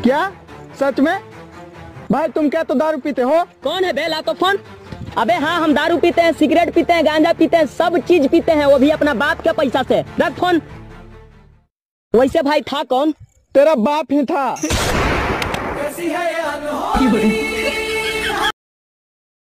क्या सच में? भाई तुम क्या तो दारू पीते हो? कौन है बेला तो फोन? अबे हाँ, हम दारू पीते हैं, सिगरेट पीते हैं, गांजा पीते हैं, सब चीज पीते हैं, वो भी अपना बाप के पैसा से। रख फोन। वैसे भाई था कौन? तेरा बाप ही था। कैसी है ये अनहोनी